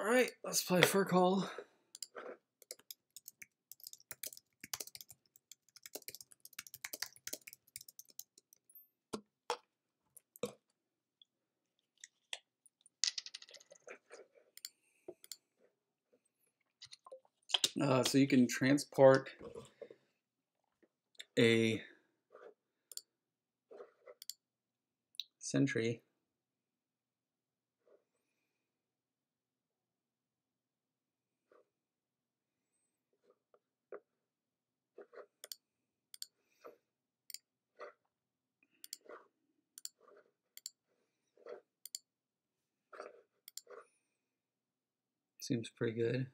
All right, let's play Fur Call. So you can transport a sentry seems pretty good.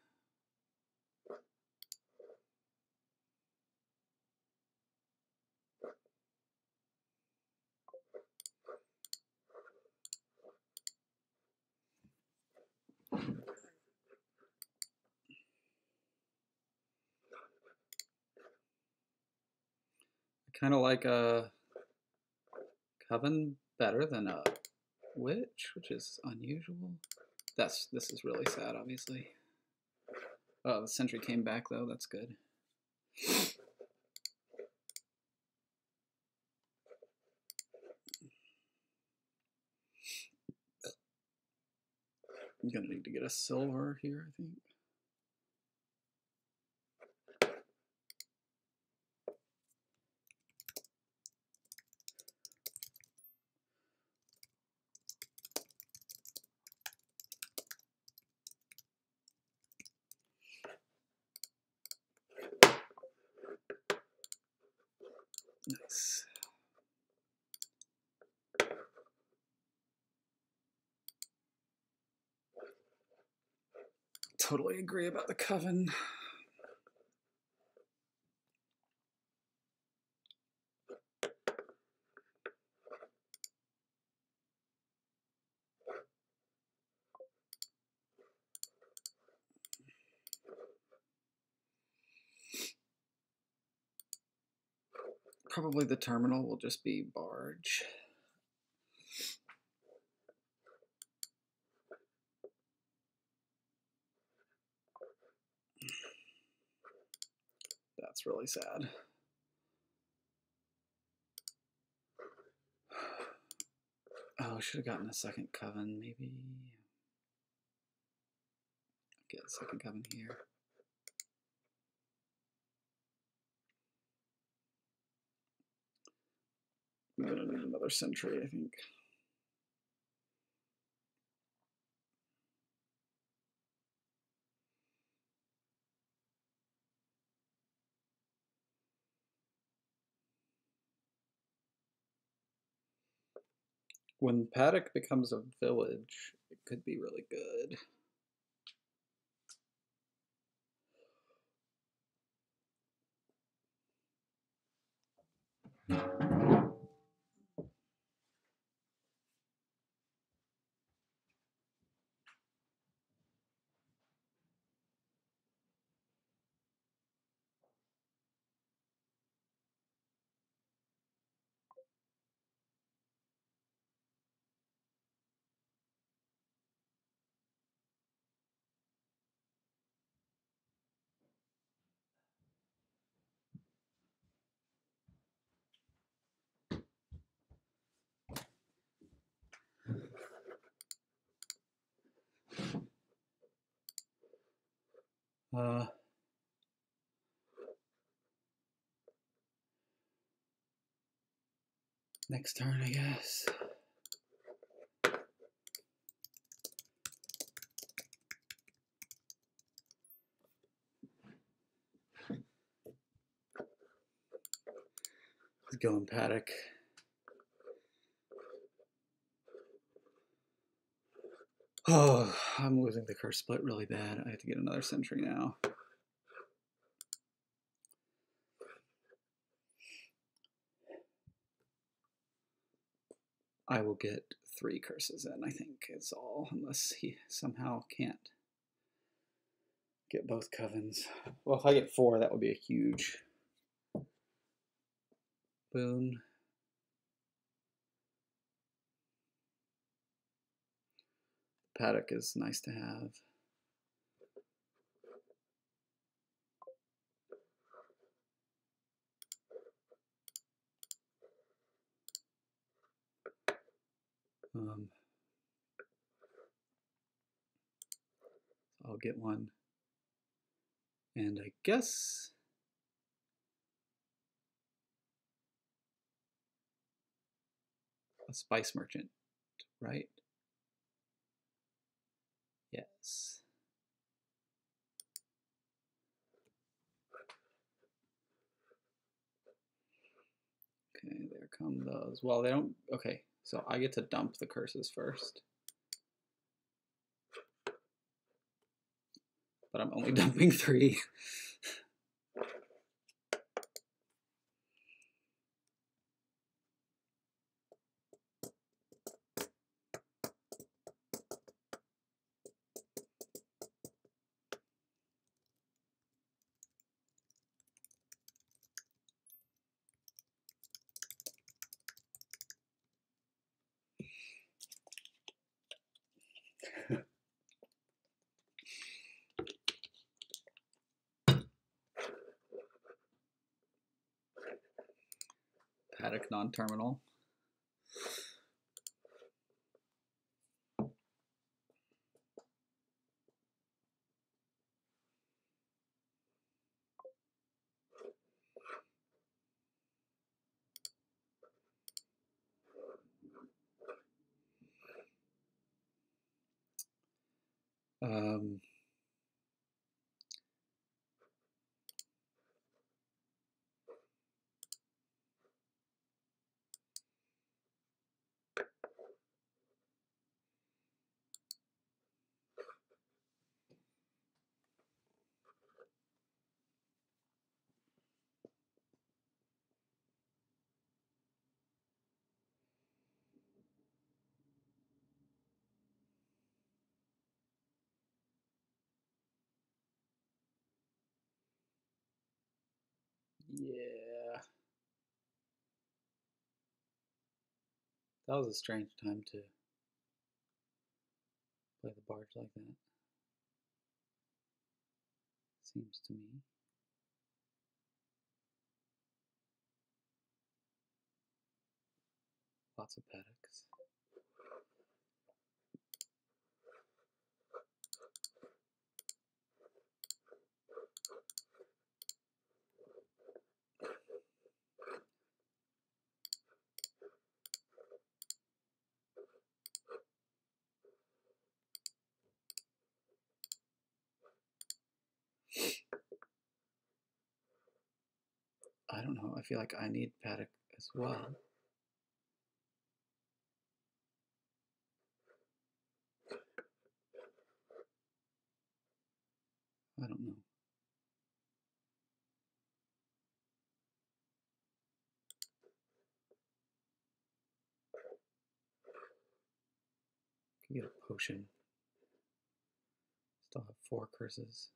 Kind of like a Coven better than a Witch, which is unusual. This is really sad, obviously. Oh, the sentry came back though. That's good. I'm gonna need to get a silver here, I think. Nice. Totally agree about the Coven. Probably the terminal will just be barge. That's really sad. Oh, I should have gotten a second Coven, maybe. Get a second Coven here. I'm gonna need another sentry, I think. When Paddock becomes a village, it could be really good. Next turn, I guess. Let's go in Paddock. Oh, I'm losing the curse split really bad. I have to get another sentry now. I will get 3 curses in, I think, is all, unless he somehow can't get both Covens. Well, if I get 4, that would be a huge boon. Paddock is nice to have. I'll get one. And I guess a spice merchant, right? Yes. Okay, there come those. Well, they don't, okay, so I get to dump the curses first. But I'm only dumping 3. Paddock non-terminal. Um, yeah. That was a strange time to play the barge like that. Seems to me. Lots of paddocks. I don't know. I feel like I need paddock as well. I don't know. Can get a potion. Still have 4 curses.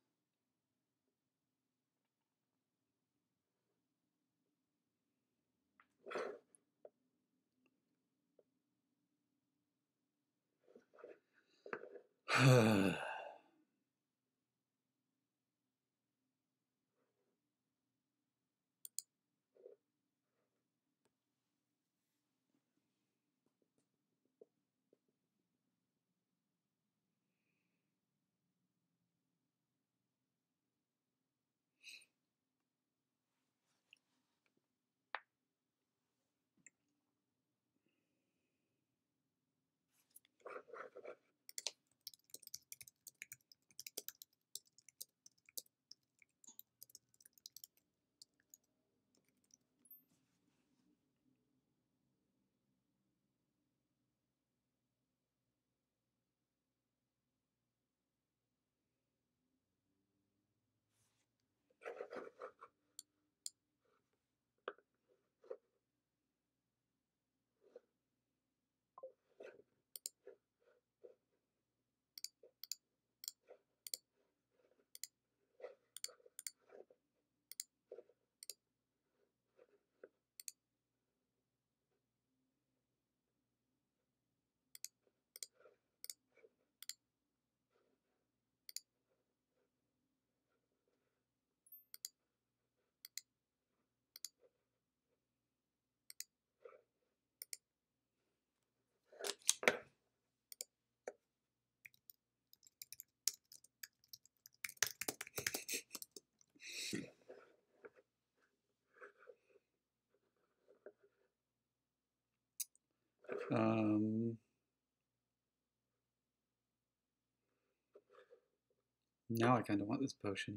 Now I kind of want this potion.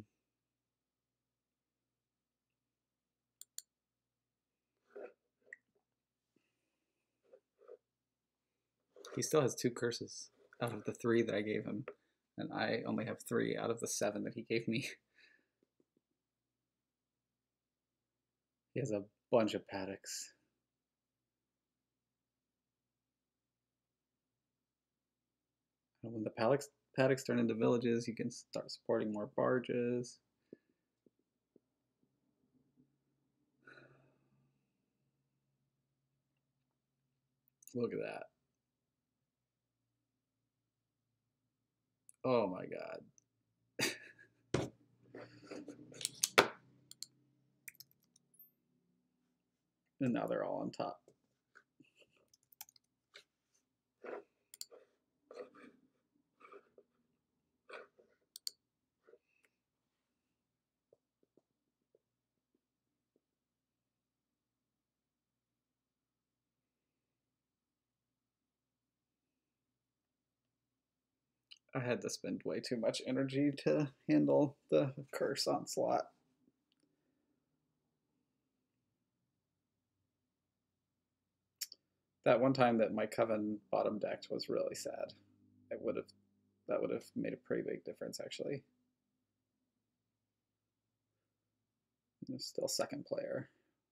He still has 2 curses out of the 3 that I gave him, and I only have 3 out of the 7 that he gave me. He has a bunch of paddocks. And when the paddocks turn into villages, you can start supporting more barges. Look at that. Oh my god. And now they're all on top. I had to spend way too much energy to handle the curse onslaught. That one time that my coven bottom decked was really sad. That would have made a pretty big difference actually. There's still second player.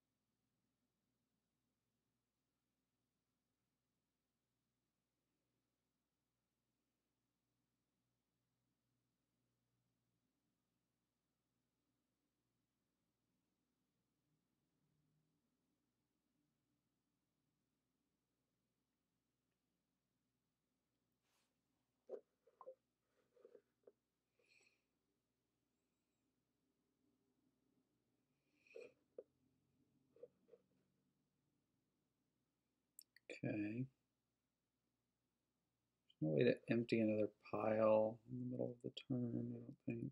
Okay. There's no way to empty another pile in the middle of the turn, I don't think.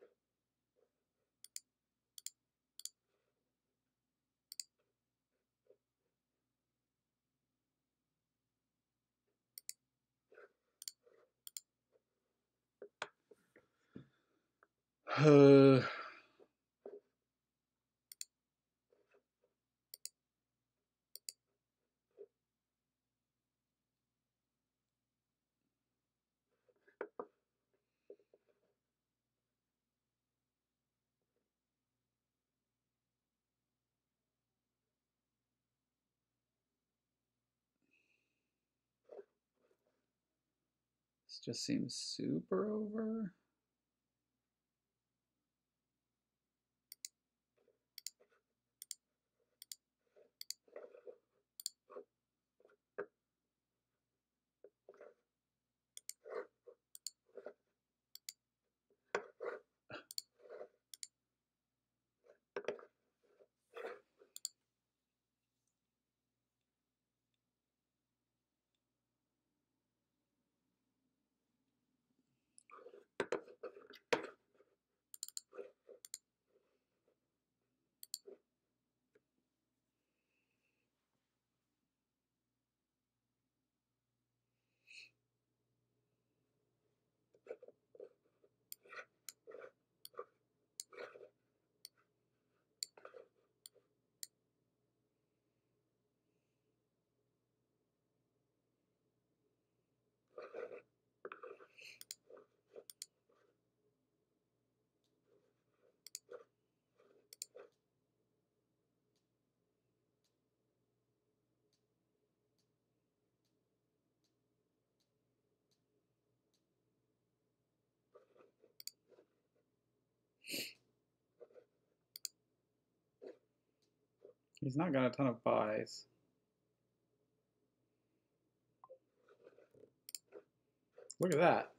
This just seems super over. He's not got a ton of buys. Look at that.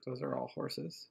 Those are all horses.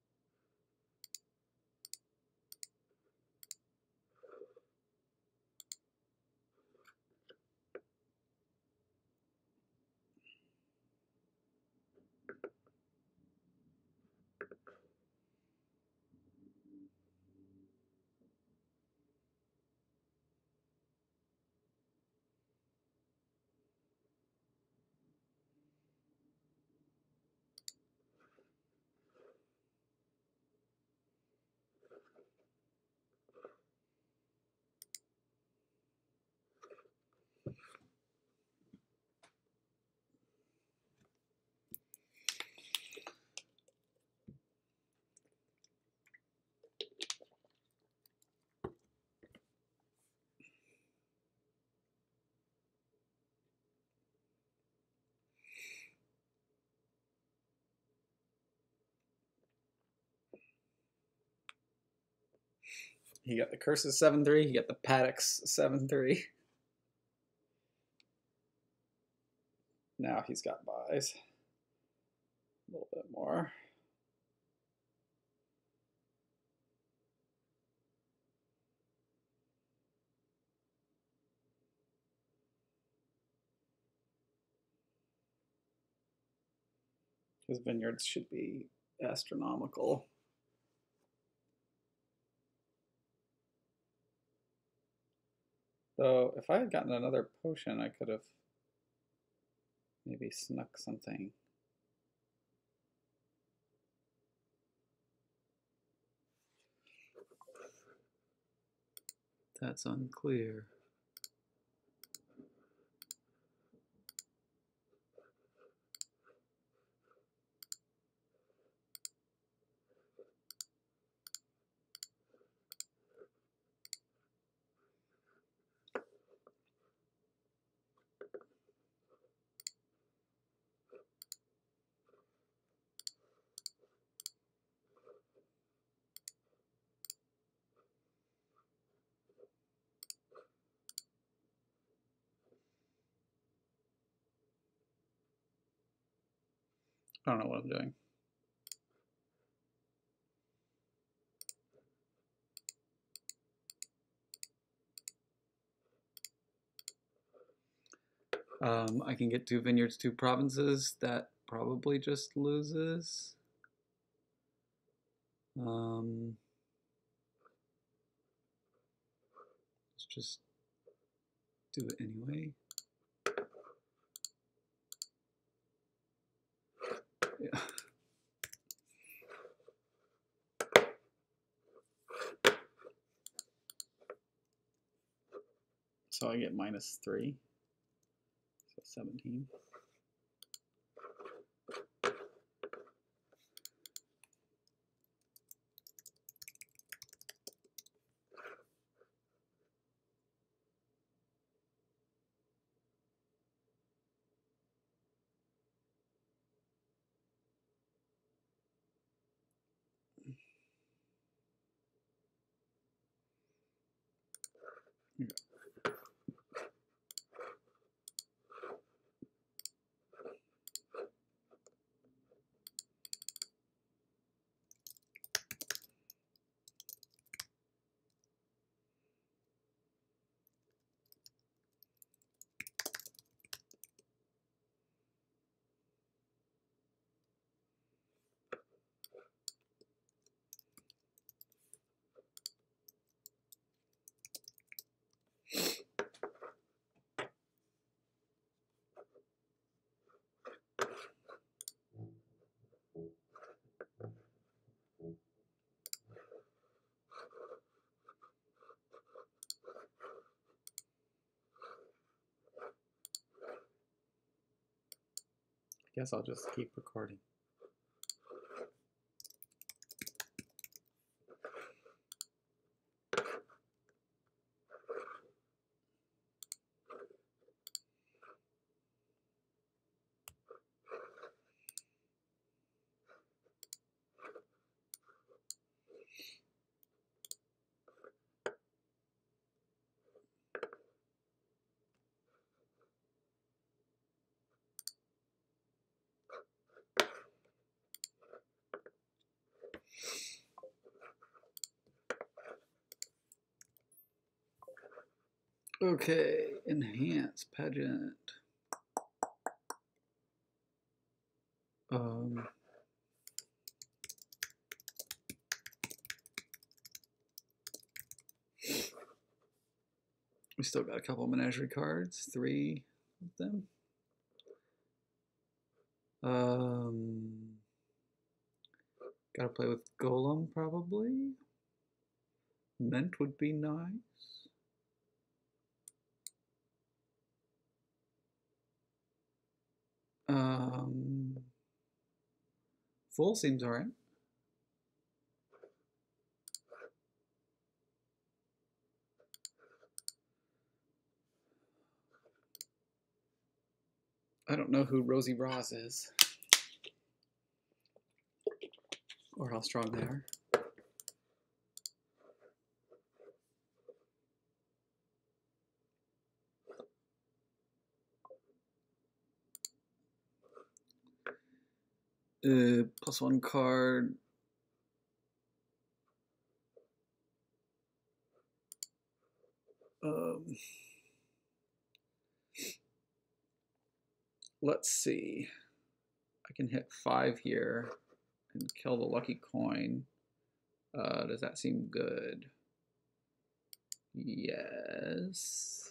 He got the Curses 7-3. He got the Paddocks 7-3. Now he's got buys. A little bit more. His vineyards should be astronomical. Though, if I had gotten another potion, I could have maybe snuck something. That's unclear. I don't know what I'm doing. I can get 2 vineyards, 2 provinces. That probably just loses. Let's just do it anyway. Yeah. So I get -3. So 17. Yeah. I guess I'll just keep recording. Okay, enhance pageant. We still got a couple menagerie cards, 3 of them. Gotta play with Golem probably. Mint would be nice. Full seems alright. I don't know who Rosie Ross is or how strong they are. +1 card. Let's see. I can hit 5 here and kill the lucky coin. Does that seem good? Yes.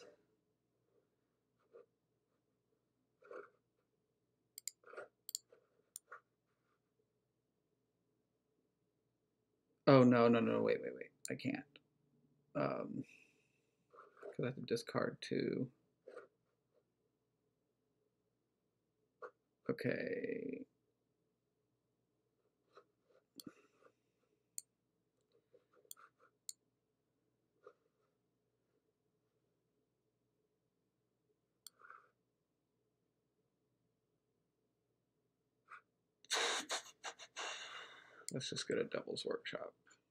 Oh, no, wait. I can't. Because I have to discard 2. Okay. Let's just get a Devil's Workshop.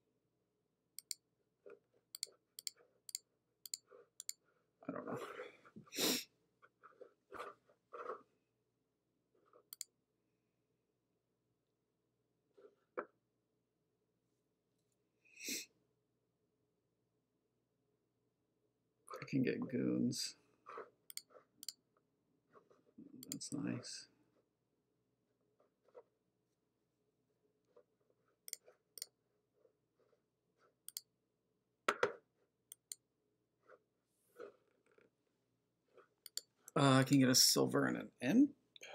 I don't know. I can get goons. That's nice. I can get a silver and an imp.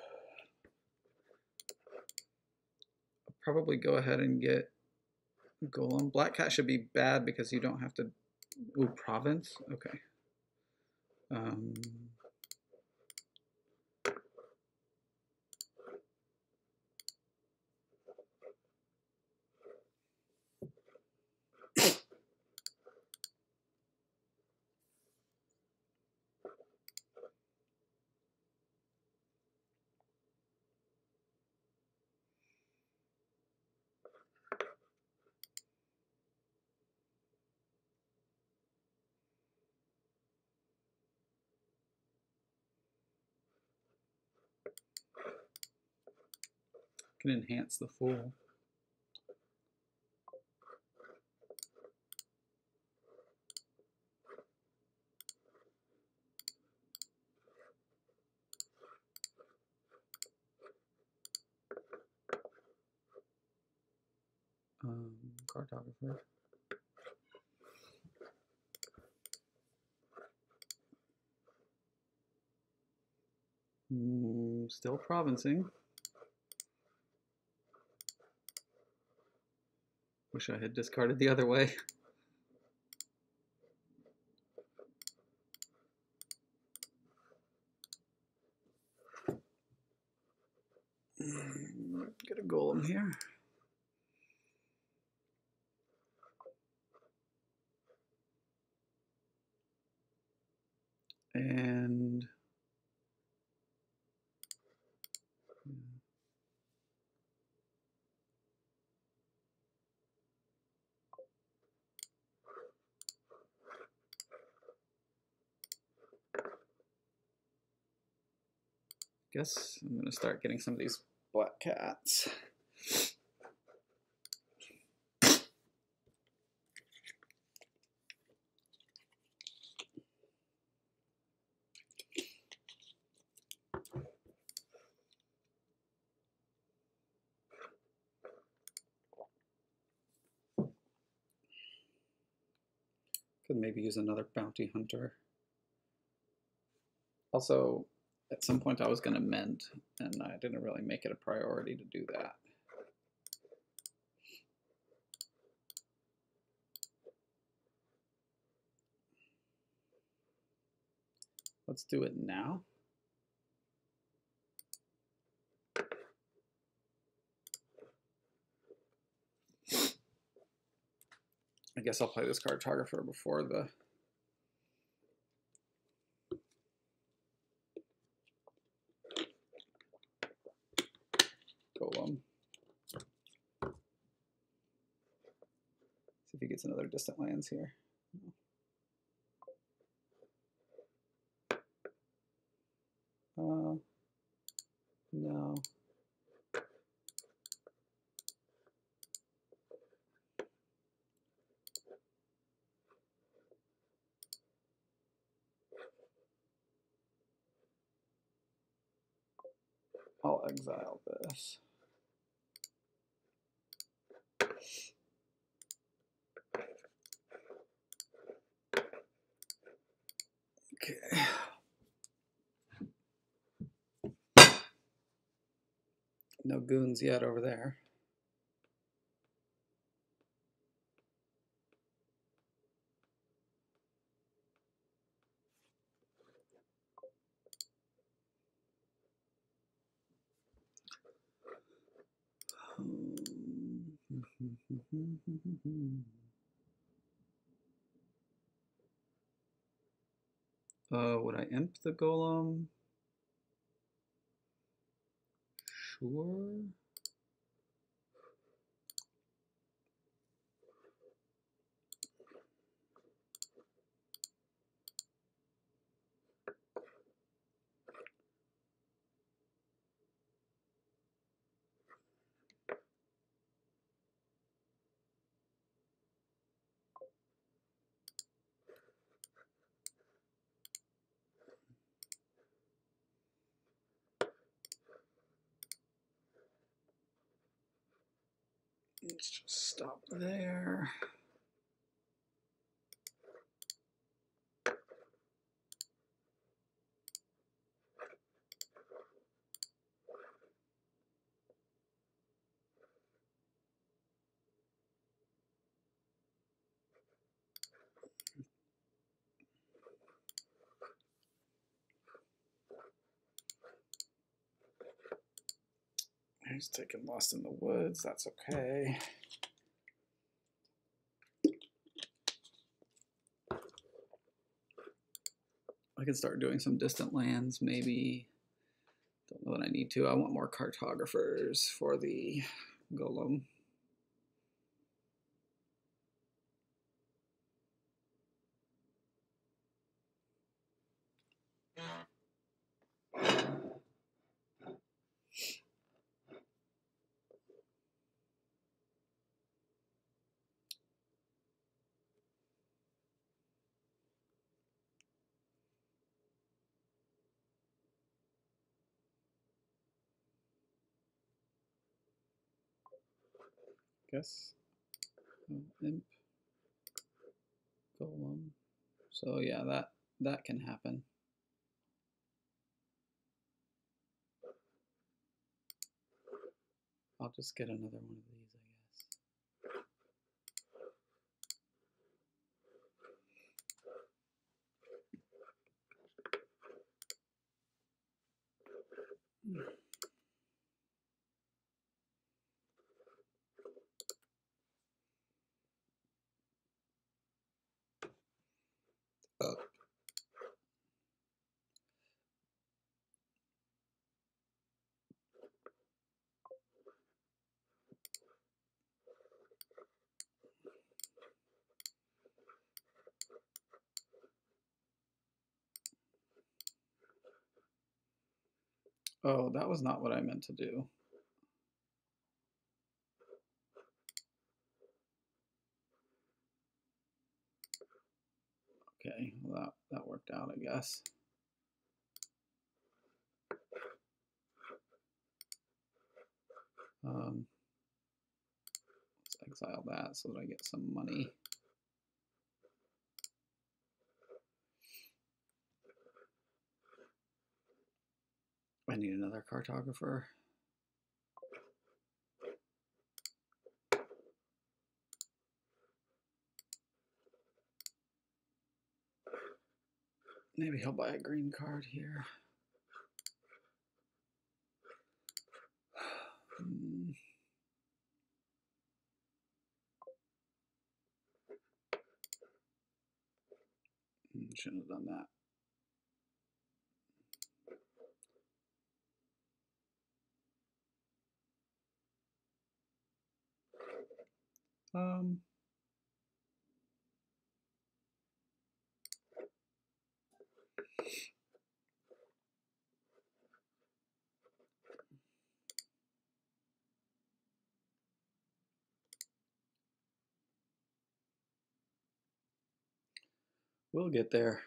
I'll probably go ahead and get Golem. Black Cat should be bad because you don't have to. Ooh, Province? Okay. Can enhance the Fool. Cartographer. Still provincing. Wish I had discarded the other way. Get a Golem here. And guess I'm gonna start getting some of these Black Cats. maybe use another bounty hunter. Also, at some point I was going to mend, and I didn't really make it a priority to do that. Let's do it now. I guess I'll play this cartographer before the golem. See if he gets another distant lands here. No. I'll exile this. Okay. No goons yet over there. Would I imp the golem? Sure. Let's just stop there. He's taking Lost in the Woods. That's okay. I can start doing some distant lands, maybe. Don't know that I need to. I want more cartographers for the golem. Guess imp golem. So yeah, that can happen. I'll just get another one of these, I guess. Oh, that was not what I meant to do. Okay, well that worked out, I guess. Let's exile that so that I get some money. I need another cartographer. Maybe he'll buy a green card here. Shouldn't have done that. We'll get there.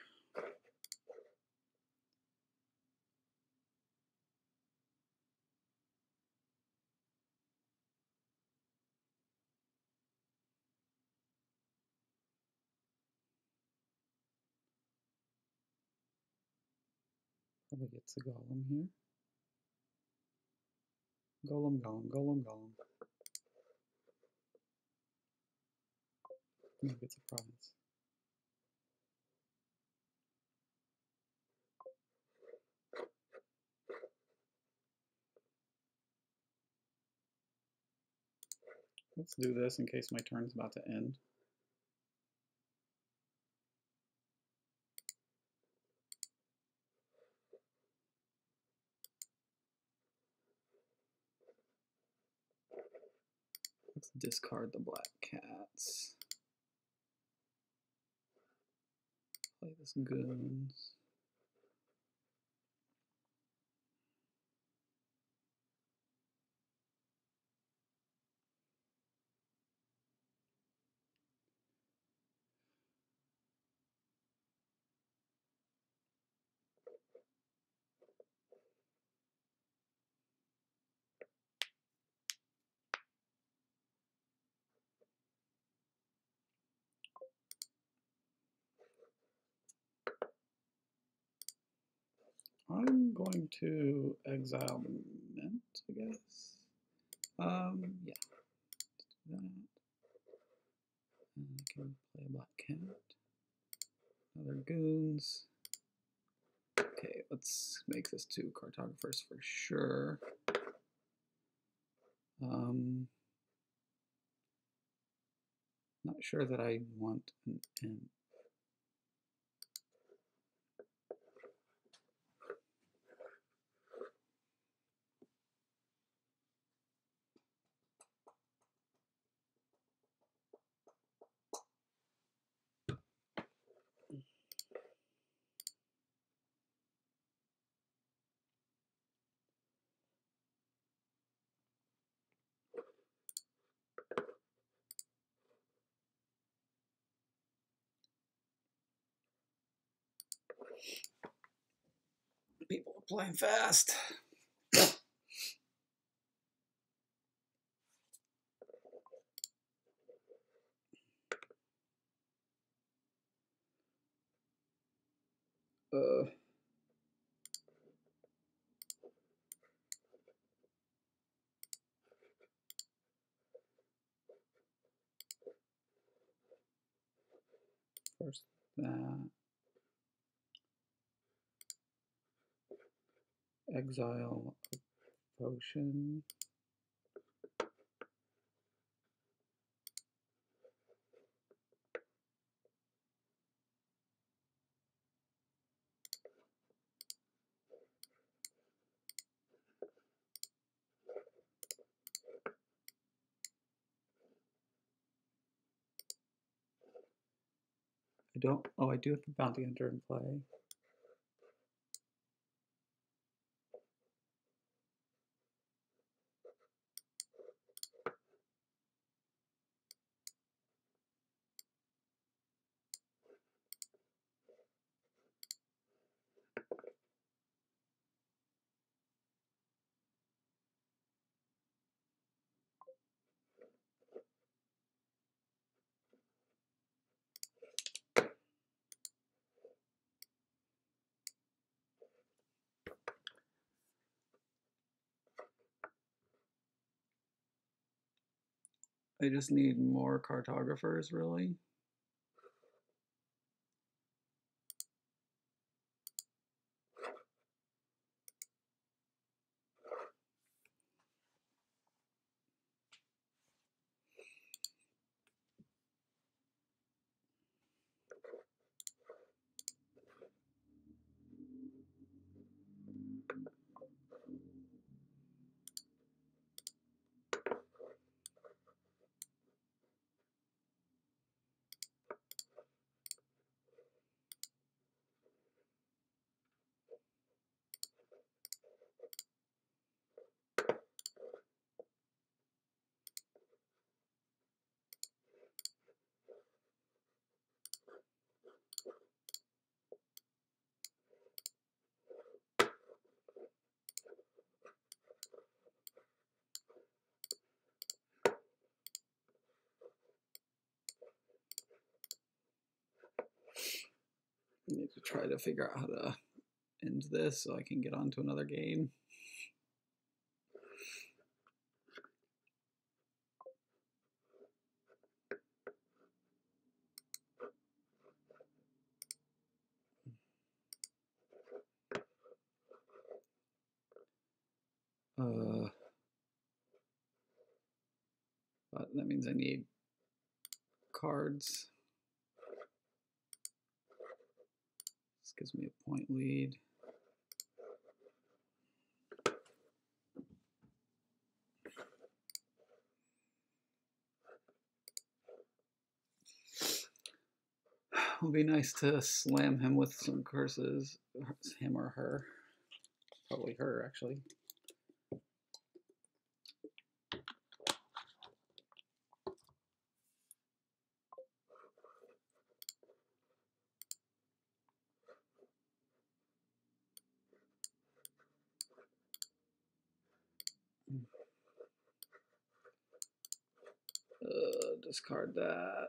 Probably gets a golem here. Golem, golem, golem, golem. Maybe it's a province. Let's do this in case my turn's about to end. Let's discard the black cats. Play this goons. I'm going to exile the mint, I guess. Yeah, let's do that. And I can play a black cat. Other goons. Okay, let's make this 2 cartographers for sure. Not sure that I want an imp. People are playing fast. First that. Exile a potion. I don't, oh, I do have the bounty hunter in play. I just need more cartographers, really. I need to try to figure out how to end this so I can get on to another game. But that means I need cards. This gives me a point lead. It would be nice to slam him with some curses. Him or her. Probably her, actually. Discard that.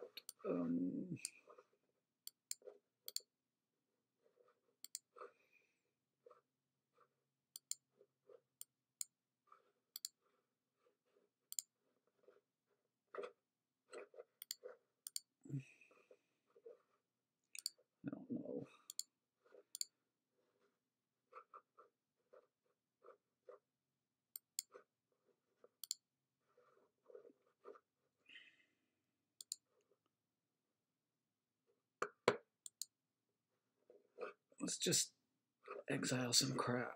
I don't know. Let's just exile some crap.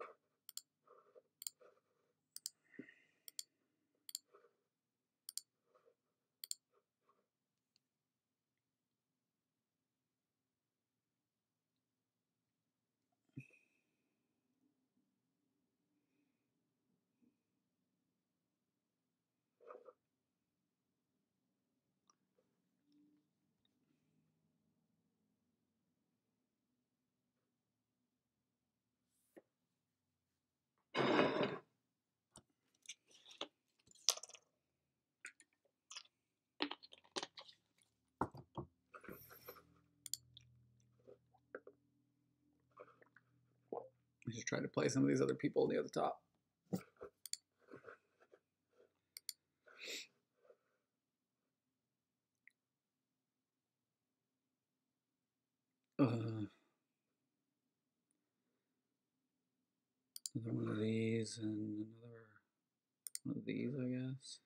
I should try to play some of these other people near the top. Another one of these and another one of these, I guess.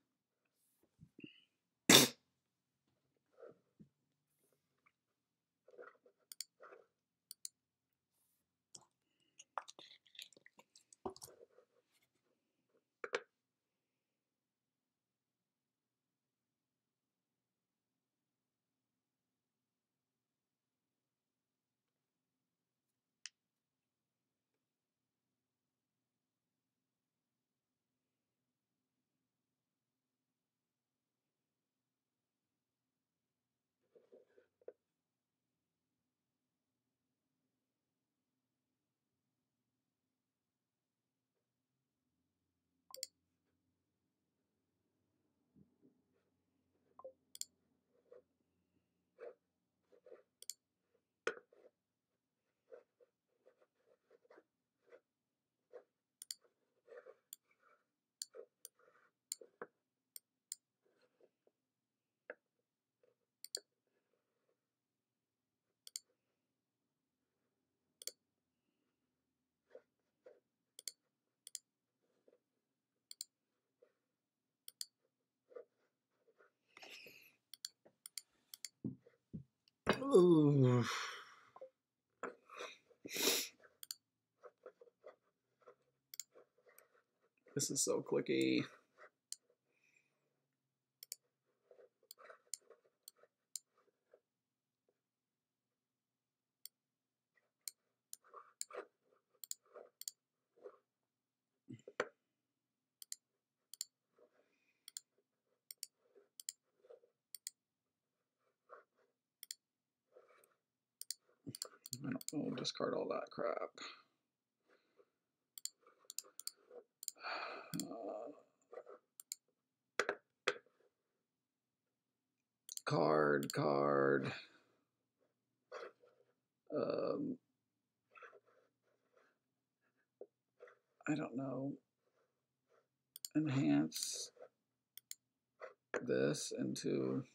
Ooh. This is so clicky. I'll discard all that crap. Card. I don't know. Enhance this into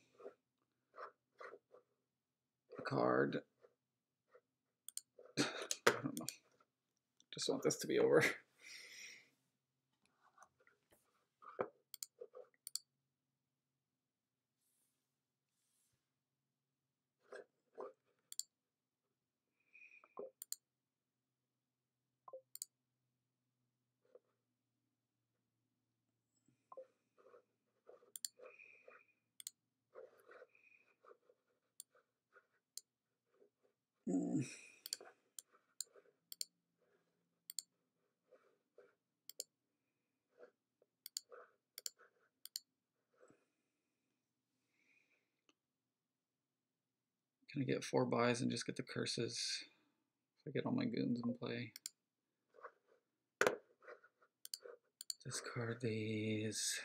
a card. I don't know. Just want this to be over. Can I get 4 buys and just get the curses? If I get all my goons in play. Discard these.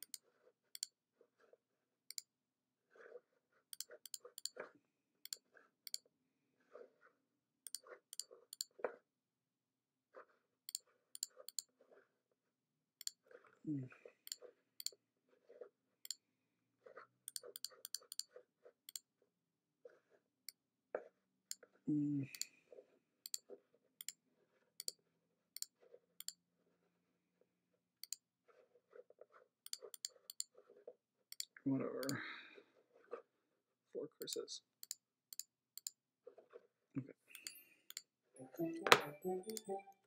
Whatever. 4 curses. Okay.